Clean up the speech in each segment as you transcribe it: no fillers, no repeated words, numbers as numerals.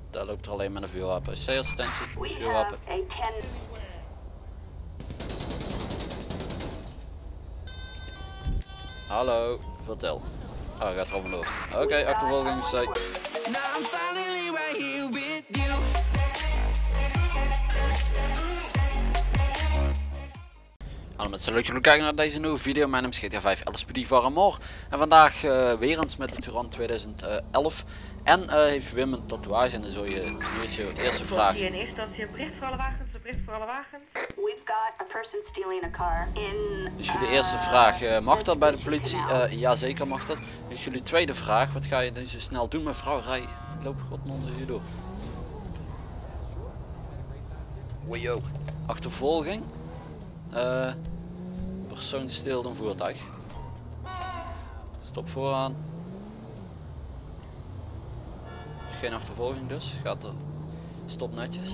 Daar loopt er alleen met een vuurwapen. C-assistentie, vuurwapen. Hallo, vertel. Oh, gaat er allemaal door. Oké, achtervolging, C. Hallo mensen, leuk dat jullie kijken naar deze nieuwe video. Mijn naam is GTA 5 LSPD Varamor. En vandaag weer eens met de Touran 2011. En heeft Wim een tatoeage en dan zul je nu is je eerste vraag. In eerste instantie een bericht voor alle wagens, een bericht voor alle wagens. We've got a person stealing a car in. Dus jullie eerste vraag, mag dat bij de politie? Ja, zeker mag dat. Dus jullie tweede vraag, wat ga je dan zo snel doen mevrouw? Loop god onder je door. Wajo. Achtervolging. Persoon steelt een voertuig. Stop vooraan. Geen achtervolging dus. Gaat er. Stop netjes.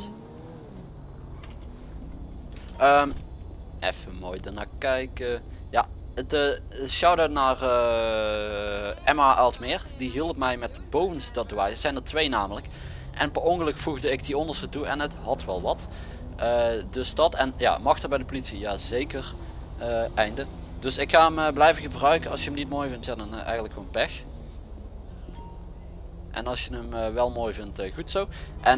Even mooi ernaar kijken. Ja, de shout-out naar Emma Aalsmeer. Die hielp mij met de bovenste tatoeages. Er zijn er 2 namelijk. En per ongeluk voegde ik die onderste toe en het had wel wat. Dus dat en ja, mag er bij de politie? Ja zeker. Einde. Dus ik ga hem blijven gebruiken. Als je hem niet mooi vindt, ja, dan eigenlijk gewoon pech. En als je hem wel mooi vindt, goed zo. En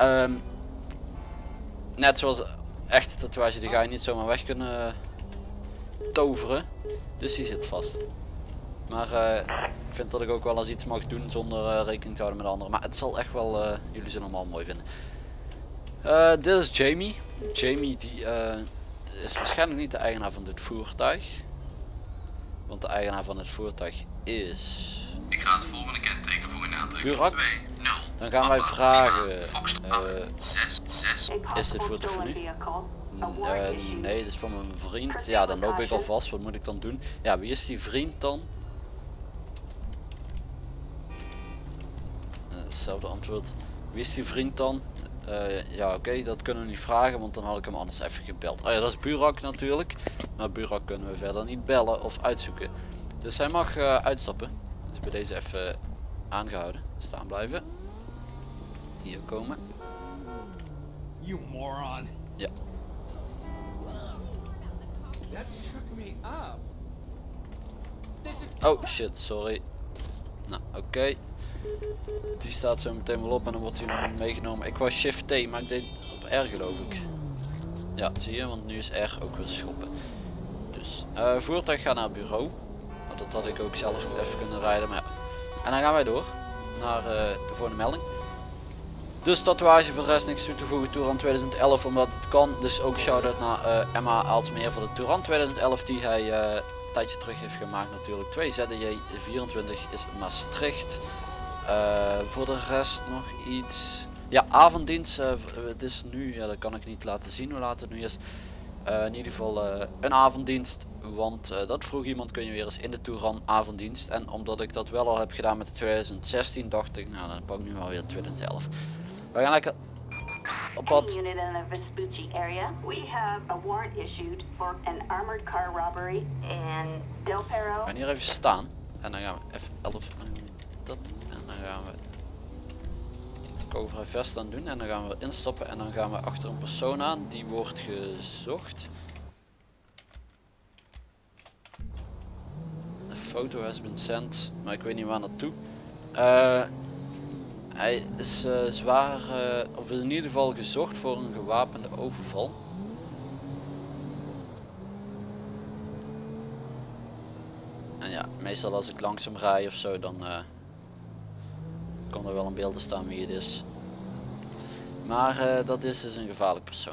net zoals echte tatoeage, die ga je niet zomaar weg kunnen toveren. Dus die zit vast. Maar ik vind dat ik ook wel eens iets mag doen zonder rekening te houden met anderen. Maar het zal echt wel, jullie zullen hem allemaal mooi vinden. Dit is Jamie. Jamie die is waarschijnlijk niet de eigenaar van dit voertuig. Want de eigenaar van het voertuig is... Ik ga het volgende kenteken voor een aantrekken. Burak. Dan gaan wij vragen... is dit voertuig voor u? Nee, dit is van mijn vriend. Ja, dan loop ik alvast. Wat moet ik dan doen? Ja, wie is die vriend dan? Hetzelfde antwoord. Wie is die vriend dan? Ja oké, dat kunnen we niet vragen, want dan had ik hem anders even gebeld. Oh ja, dat is Burak natuurlijk. Maar Burak kunnen we verder niet bellen of uitzoeken. Dus hij mag uitstappen. Dus bij deze even aangehouden. Staan blijven. Hier komen. You moron. Ja. That shook me up. Oh shit, sorry. Nou oké. Die staat zo meteen wel op en dan wordt hij meegenomen. Ik was shift T, maar ik deed op R geloof ik. Ja, zie je, want nu is R ook weer schoppen. Dus voertuig gaat naar het bureau. Nou, dat had ik ook zelf even kunnen rijden, maar ja. En dan gaan wij door naar de volgende melding. Dus tatoeage, voor de rest niks toe te voegen. Touran 2011 omdat het kan. Dus ook shout-out naar Emma Aalsmeer voor de Touran 2011 die hij een tijdje terug heeft gemaakt natuurlijk. 2 ZDJ 24 is Maastricht. Voor de rest nog iets. Ja, avonddienst. Het is nu, ja, dat kan ik niet laten zien hoe laat het nu is. In ieder geval een avonddienst. Want dat vroeg iemand, kun je weer eens in de Touran avonddienst. En omdat ik dat wel al heb gedaan met de 2016 dacht ik, nou dan pak ik nu wel weer 2011. We gaan lekker op pad. Unit in the Vespucci area. We have a warrant issued for an armored car robbery in Del Perro. We gaan hier even staan. En dan gaan we even 11 dat. En dan gaan we cover vest aan doen. En dan gaan we instappen. En dan gaan we achter een persoon aan. Die wordt gezocht. Een foto has been sent. Maar ik weet niet waar naartoe. Hij is zwaar, of in ieder geval gezocht voor een gewapende overval. En ja, meestal als ik langzaam rij of zo, dan kan er wel een beeld staan wie het is. Maar dat is dus een gevaarlijk persoon.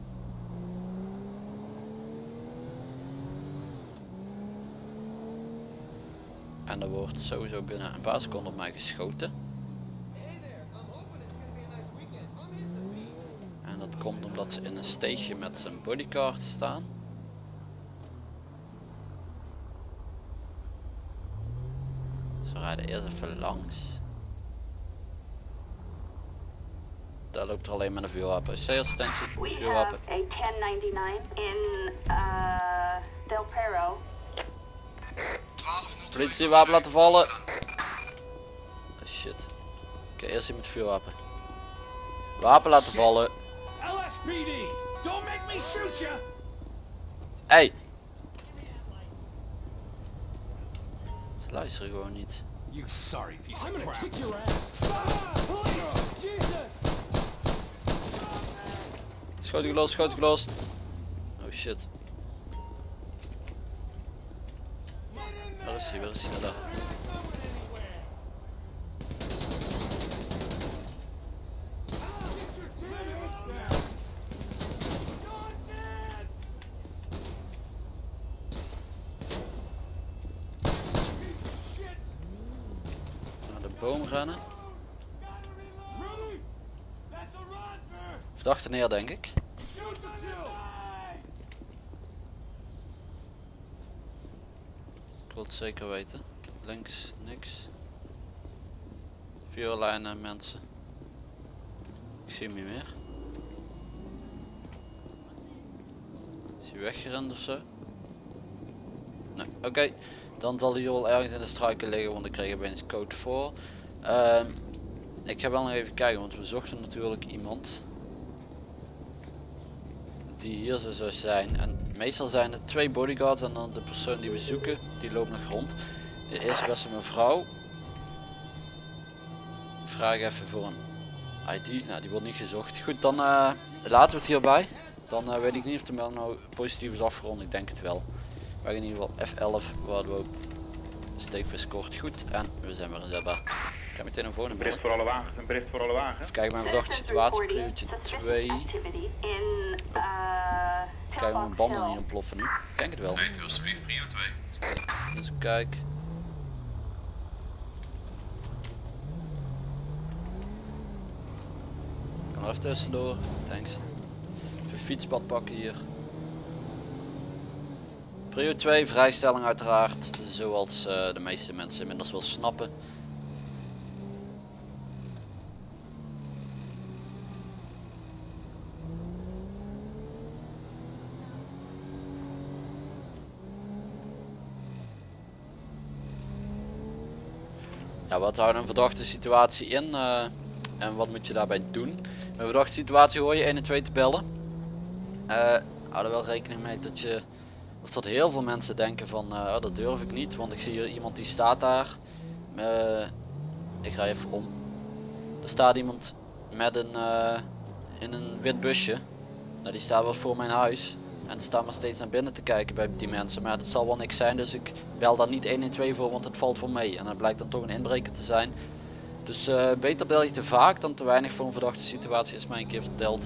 En er wordt sowieso binnen een paar seconden op mij geschoten. En dat komt omdat ze in een steegje met zijn bodyguard staan. Ze rijden eerst even langs. Daar loopt er alleen met een vuurwapen. C-assistentie, vuurwapen. A 1099 in Del Perro. Politie, wapen laten vallen. Oh shit. Oké, eerst hier met vuurwapen. Wapen laten vallen. LSPD, don't make me shoot you. Hey. Ze luisteren gewoon niet. You sorry piece of crap. Kick your ass. Police! Jesus! Schoten gelost, schoten gelost. Oh shit. Waar is hij? Waar is hij? Daar. Naar de boom rennen. Verdachte neer, denk ik. Ik wil het zeker weten. Links niks. Vuurlijnen mensen. Ik zie hem niet meer. Is hij weggerend of zo? Nee, oké. Dan zal hij al ergens in de struiken liggen, want ik kreeg opeens code voor. Ik ga wel nog even kijken, want we zochten natuurlijk iemand die hier zou zijn. En meestal zijn er 2 bodyguards en dan de persoon die we zoeken, die loopt nog rond. De eerste beste mevrouw. Ik vraag even voor een ID. Nou, die wordt niet gezocht. Goed, dan laten we het hierbij. Dan weet ik niet of de melding nou positief is afgerond. Ik denk het wel. We hebben in ieder geval F11, waar we steekvis kort. Goed, en we zijn weer inzetbaar. Ik ga meteen een volgende Bericht bellen. voor alle wagens, een bericht voor alle wagens. Even kijken mijn verdachte situatie, priortje 2. Kijken of mijn banden niet ontploffen nu. Ik denk het wel. Weet u alsjeblieft prio 2. Dus kijk. Ik kan er even tussendoor. Thanks. Even fietspad pakken hier. Prio 2, vrijstelling uiteraard. Zoals de meeste mensen inmiddels wel snappen. Ja, wat houdt een verdachte situatie in en wat moet je daarbij doen? Bij een verdachte situatie hoor je 112 te bellen. Hou er wel rekening mee dat je, of dat heel veel mensen denken van oh, dat durf ik niet, want ik zie hier iemand die staat daar. Ik ga even om. Er staat iemand met een in een wit busje. Nou, die staat wel voor mijn huis. En ze staan maar steeds naar binnen te kijken bij die mensen. Maar dat zal wel niks zijn, dus ik bel daar niet 112 voor, want het valt voor mee. En dat blijkt dan toch een inbreker te zijn. Dus beter bel je te vaak dan te weinig voor een verdachte situatie, is mij een keer verteld.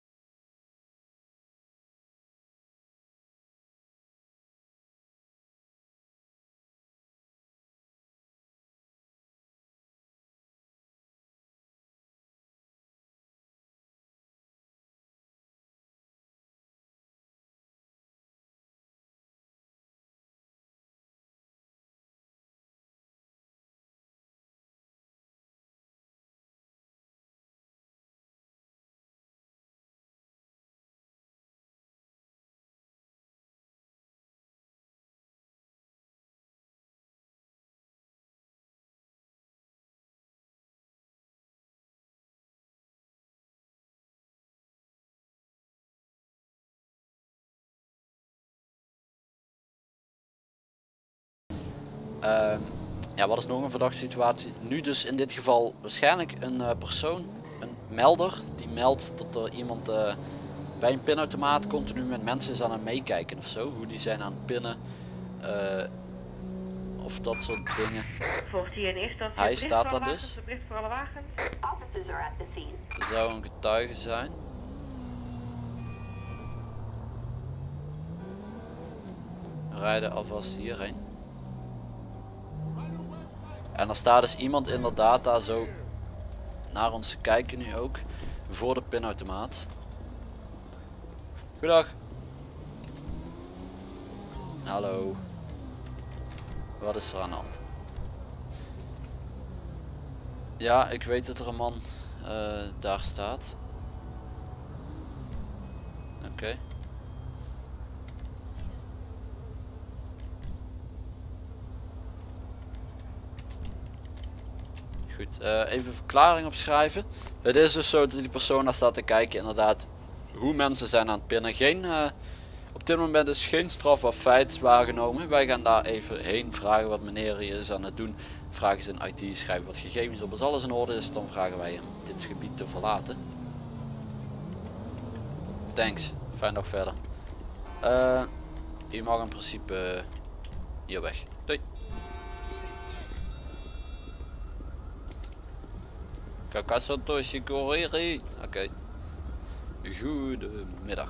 Ja, wat is nog een verdachte situatie? Nu dus in dit geval waarschijnlijk een persoon, een melder, die meldt dat er iemand bij een pinautomaat continu met mensen is aan het meekijken of zo. Hoe die zijn aan het pinnen of dat soort dingen. Volgt hier in eerste instantie Hij een bericht staat voor daar alle dus. wagens, een bericht voor alle wagens. Officers are at the scene. Er zou een getuige zijn. We rijden alvast hierheen. En er staat dus iemand inderdaad daar zo naar ons te kijken nu ook. Voor de pinautomaat. Goedendag. Hallo. Wat is er aan de hand? Ja, ik weet dat er een man daar staat. Oké. Goed. Even een verklaring opschrijven. Het is dus zo dat die persoon daar staat te kijken inderdaad hoe mensen zijn aan het pinnen. Op dit moment is geen strafbaar feit waargenomen. Wij gaan daar even heen vragen wat meneer hier is aan het doen. Vragen ze in IT, schrijven wat gegevens op. Als alles in orde is, dan vragen wij hem dit gebied te verlaten. Thanks, fijn dag verder. U mag in principe hier weg. Doei. Kakasato Shikoriri. Oké. Goedemiddag.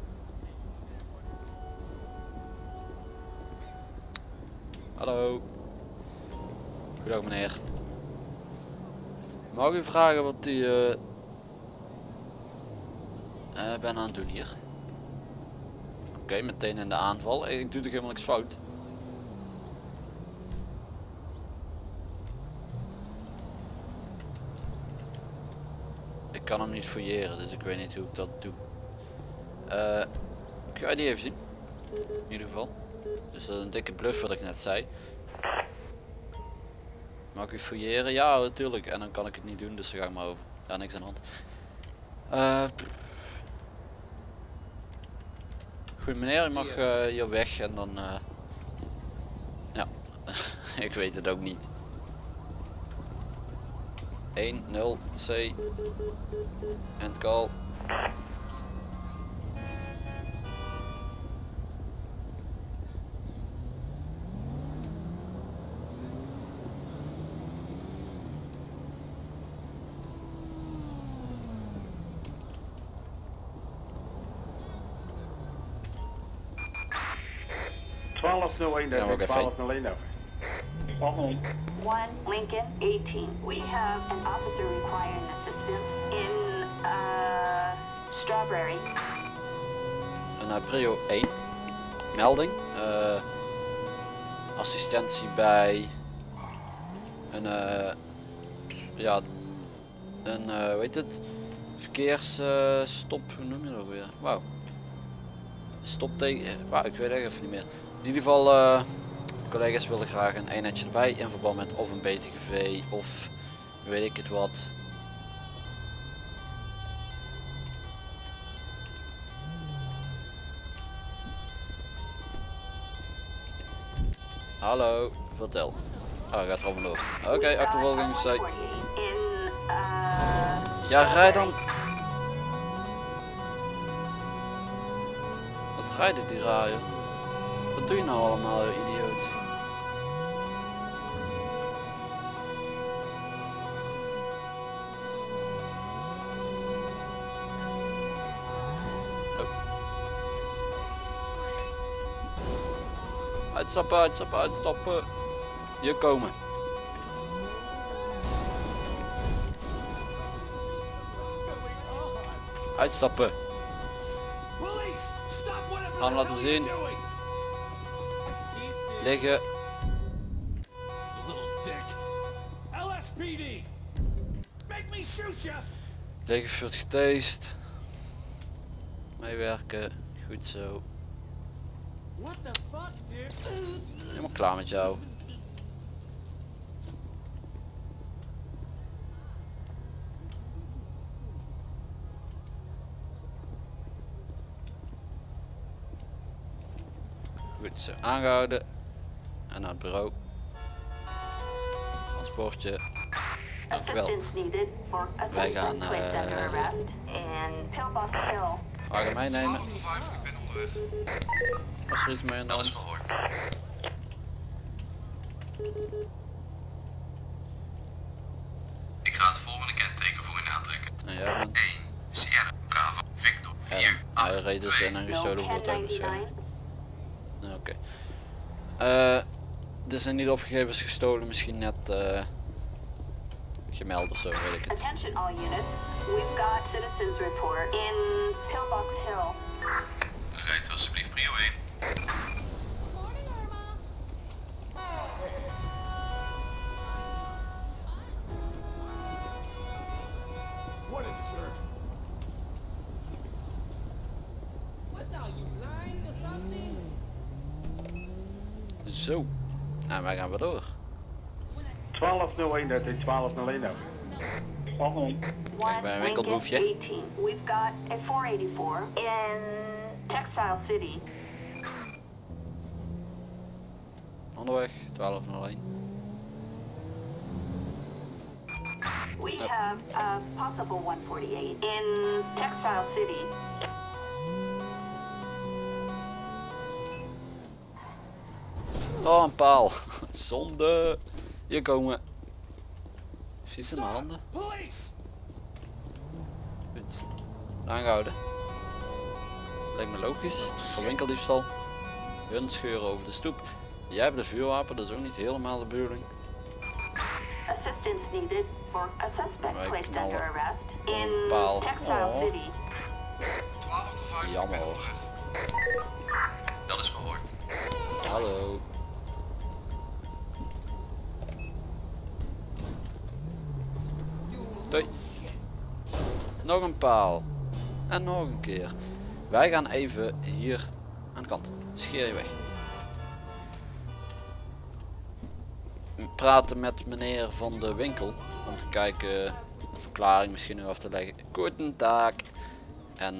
Hallo. Goedendag meneer. Mag u vragen wat u bent aan het doen hier? Oké, meteen in de aanval. Ik doe toch helemaal niks fout. Ik kan hem niet fouilleren, dus ik weet niet hoe ik dat doe. Kun jij die even zien? In ieder geval. Dus dat is een dikke bluff wat ik net zei. Mag ik u fouilleren? Ja, natuurlijk. En dan kan ik het niet doen, dus daar ga ik maar over. Ja, niks aan de hand. Goed meneer, u mag hier weg en dan... ja, ik weet het ook niet. 1-0 C. End call. Ja, ook even. 1 Lincoln 18. We have an officer requiring assistance in Strawberry. Een prio 1. Melding. Assistentie bij een ja, een hoe heet het? Verkeersstop, hoe noem je dat weer? Wauw. Stopteken. Wauw, ik weet echt even niet meer. In ieder geval collega's willen graag een eenheidje erbij in verband met of een BTGV of weet ik het wat. Hallo, vertel. Ah, gaat er allemaal door. Oké, achtervolging. Ja, rij dan. Wat rijdt dit die raar, joh? Wat doe je nou allemaal, idioot? Oh. Uitstappen, uitstappen, uitstappen. Hier komen. Uitstappen. Gaan laten zien. Liggen. Liggen wordt getast. Meewerken. Goed zo. Helemaal klaar met jou. Goed zo, aangehouden. En naar het bureau. Transportje. Dankjewel. Wij gaan wagen meenemen. Was er iets mee aan de hand? Ik ga het volgende kenteken voor u aantrekken. En jij bent? 1 Sierra Bravo Victor 4. Hij reed dus in een gestolen voertuig waarschijnlijk. Oké. Er zijn niet opgegevens gestolen, misschien net gemeld of zo, weet ik het. Attention all units. We've got citizens report in Pillbox Hill. Rijdt u alsjeblieft prio 1. What a jerk. What are you blind or something? Zo. En wij gaan weer door. 12-0-1 1201, dat is 1201 ook. Kijk, bij een winkelboefje. 18. We've got a 484 in Textile City. Onderweg, 1201. We have a possible 148 in Textile City. Oh, een paal. Zonde. Hier komen. Heeft iets in de handen? Police! Goed. Aangehouden. Lijkt me logisch. Voor winkeldiefstal. Hun scheuren over de stoep. Jij hebt de vuurwapen, dat is ook niet helemaal de bedoeling. Assistance needed for a suspect Wij placed knallen under arrest een in paal. Textile Oh. City. 1205. Jammer hoor. Dat is gehoord. Hallo. Doei. Nog een paal. En nog een keer. Wij gaan even hier aan de kant. Scheer je weg. Praten met meneer van de winkel. Om te kijken. Een verklaring misschien nu af te leggen. Goedendag. En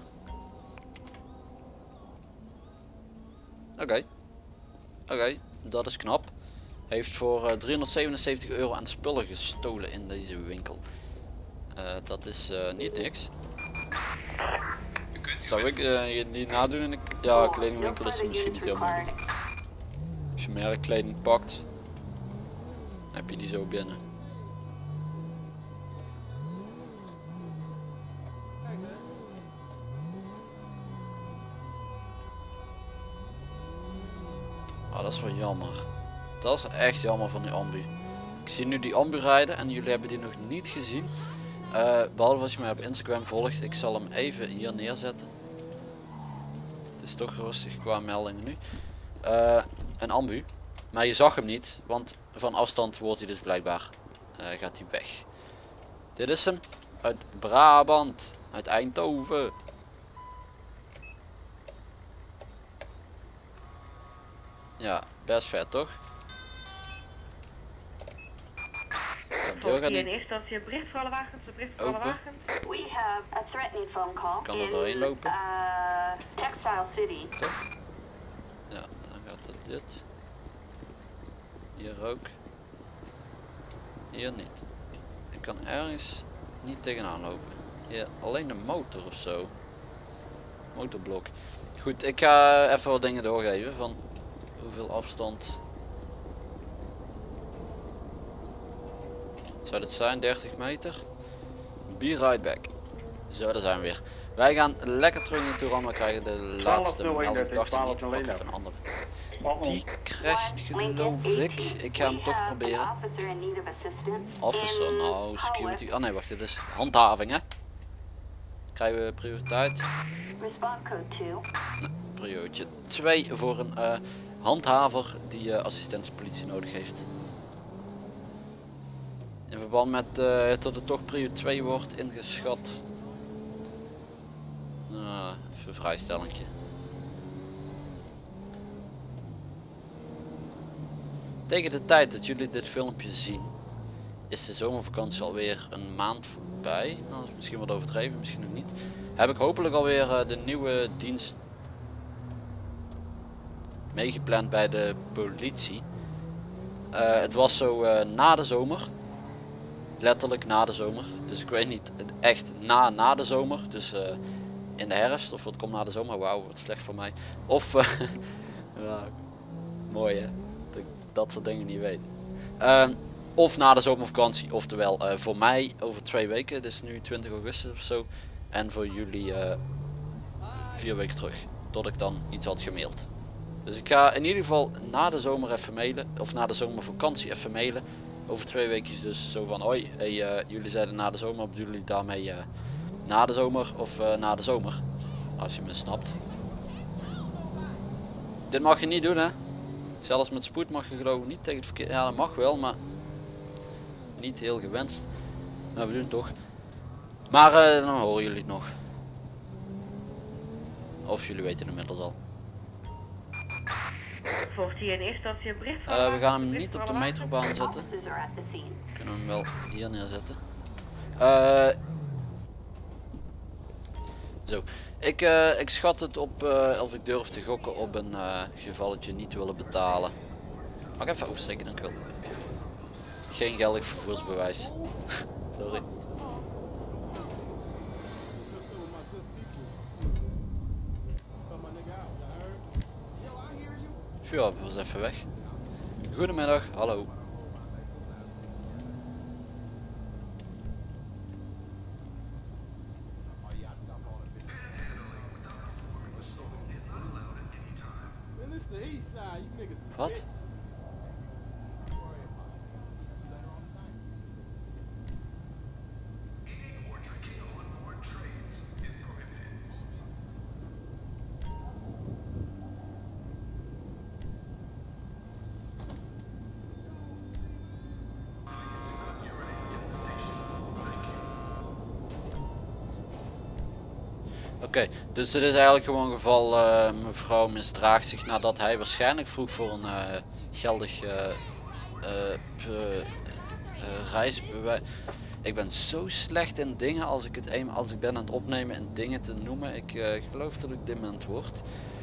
Oké, dat is knap. Heeft voor 377 euro aan spullen gestolen in deze winkel. Dat is niet niks. U kunt uw Zou ik je die nadoen in de ja, kledingwinkel is misschien niet heel moeilijk. Als je merkkleding pakt, dan heb je die zo binnen. Oh, dat is wel jammer. Dat is echt jammer van die ambu. Ik zie nu die ambu rijden en jullie hebben die nog niet gezien. Behalve als je mij op Instagram volgt. Ik zal hem even hier neerzetten. Het is toch rustig qua meldingen nu. Een ambu. Maar je zag hem niet, want van afstand wordt hij dus blijkbaar gaat hij weg. Dit is hem. Uit Brabant. Uit Eindhoven. Ja, best vet toch? Volgt hier in eerste instantie een bericht voor alle wagens, een bericht voor alle Open. wagens. We have a threatening phone call Kan er in doorheen lopen? Textile City. Toch? Ja, dan gaat het dit. Hier ook. Hier niet. Ik kan ergens niet tegenaan lopen. Hier alleen de motor of zo. Motorblok. Goed, ik ga even wat dingen doorgeven van hoeveel afstand. Zou dit zijn? 30 meter? Be right back. Zo, daar zijn we weer. Wij gaan lekker terug in de Touran. We krijgen de laatste 1201, melding. Ik dacht ik niet, 1201 pak even een andere. Waarom? Die crasht geloof ik. Ik ga hem toch proberen. Officer, nou security. Oh nee, wacht, dit is handhaving hè. Krijgen we prioriteit. Respond code 2. Priootje 2 voor een handhaver die assistentiepolitie nodig heeft. In verband met dat het toch prio 2 wordt ingeschat. Even een vrijstellingje. Tegen de tijd dat jullie dit filmpje zien, is de zomervakantie alweer een maand voorbij. Nou, dat is misschien wat overdreven, misschien nog niet. Heb ik hopelijk alweer de nieuwe dienst meegepland bij de politie. Het was zo na de zomer. Letterlijk na de zomer. Dus ik weet niet echt na de zomer. Dus in de herfst of wat komt na de zomer. Wauw, wat slecht voor mij. Of ja, mooi hè. Dat ik dat soort dingen niet weet. Of na de zomervakantie. Oftewel voor mij over 2 weken. Dus nu 20 augustus of zo. En voor jullie 4 weken terug. Tot ik dan iets had gemaild. Dus ik ga in ieder geval na de zomer even mailen. Of na de zomervakantie even mailen. Over 2 weken dus zo van hoi, hey, jullie zeiden na de zomer, bedoelen jullie daarmee na de zomer of na de zomer? Als je me snapt. Dit mag je niet doen hè. Zelfs met spoed mag je geloof ik niet tegen het verkeer. Ja dat mag wel, maar niet heel gewenst. Maar we doen het toch. Maar dan horen jullie het nog. Of jullie weten het inmiddels al. Volgt hier in eerste instantie een bericht van We gaan hem niet op de metrobaan zetten. Officers are at the scene. We kunnen hem wel hier neerzetten. Zo. Ik schat het op, of ik durf te gokken op een gevalletje niet willen betalen. Mag ik even oversteken, dank u wel. Geen geldig vervoersbewijs. Sorry. Ja, was even weg. Goedemiddag, hallo. Wat? Oké, dus dit is eigenlijk gewoon een geval, mevrouw misdraagt zich nadat hij waarschijnlijk vroeg voor een geldig reisbewijs. Ik ben zo slecht in dingen als ik ben aan het opnemen en dingen te noemen. Ik geloof dat ik dement word.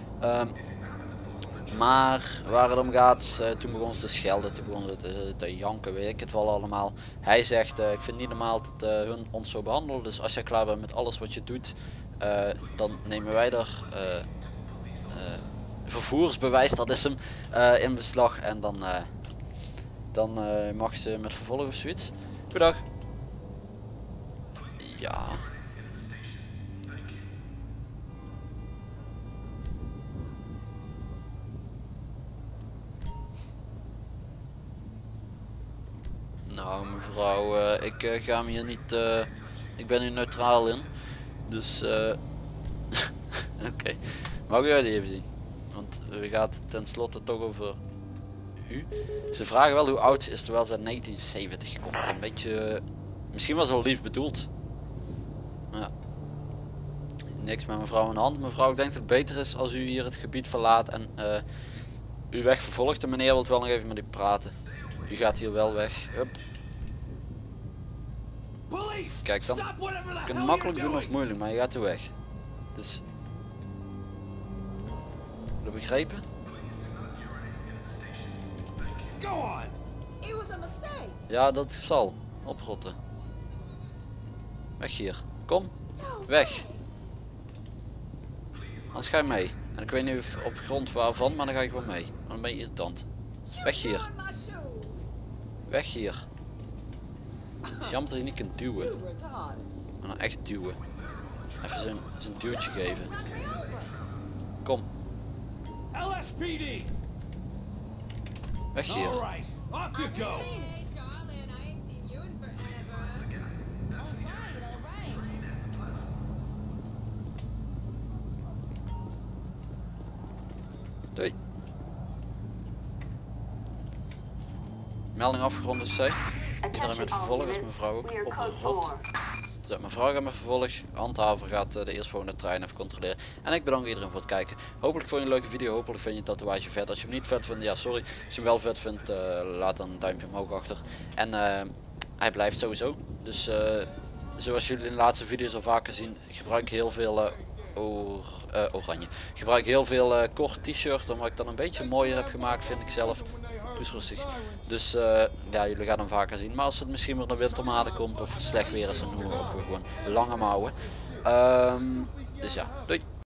Maar waar het om gaat, toen begon ze te schelden, toen begon ze te janken, weet ik het wel allemaal. Hij zegt, ik vind het niet normaal dat hun ons zo behandelen, dus als jij klaar bent met alles wat je doet, dan nemen wij er vervoersbewijs, dat is hem, in beslag en dan mag ze met vervolg of zoiets. Goedendag. Ja. Nou mevrouw, ik ga hem hier niet, ik ben hier neutraal in, dus oké. Mag ik jullie even zien, want we gaan het tenslotte toch over u. Ze vragen wel hoe oud ze is, terwijl ze uit 1970 komt. Een beetje, misschien was het wel lief bedoeld. Ja. Niks met mevrouw in de hand. Mevrouw, ik denk dat het beter is als u hier het gebied verlaat en uw weg vervolgt. De meneer wil wel nog even met u praten. U gaat hier wel weg. Hup. Kijk dan. Je kunt het makkelijk doen of moeilijk, maar je gaat hier weg. Dus. Heb je begrepen? Ja, dat zal. Oprotten. Weg hier. Kom. Weg. Anders ga je mee. En ik weet niet op grond waarvan, maar dan ga je gewoon mee. Maar dan ben je irritant. Weg hier. Weg hier. Het is jammer dat je niet kunt duwen. Maar dan echt duwen. Even zijn duwtje geven. Kom. LSPD. Weg hier. Alright, off you go. Doei. Melding afgerond is zij. Iedereen met vervolg, is mevrouw ook op de rot. Dus mevrouw gaat met vervolg. Handhaver gaat de eerstvolgende trein even controleren. En ik bedank iedereen voor het kijken. Hopelijk vond je een leuke video. Hopelijk vind je het tatoeage vet. Als je hem niet vet vindt, ja sorry. Als je hem wel vet vindt, laat dan een duimpje omhoog achter. En hij blijft sowieso. Dus zoals jullie in de laatste video's al vaker zien, gebruik ik heel veel oranje. Ik gebruik heel veel kort t-shirt, omdat ik dan een beetje mooier heb gemaakt, vind ik zelf. Dus rustig. Dus ja, jullie gaan hem vaker zien. Maar als het misschien weer naar wintermaanden komt of slecht weer is, dan doen we ook gewoon lange mouwen. Dus ja, doei.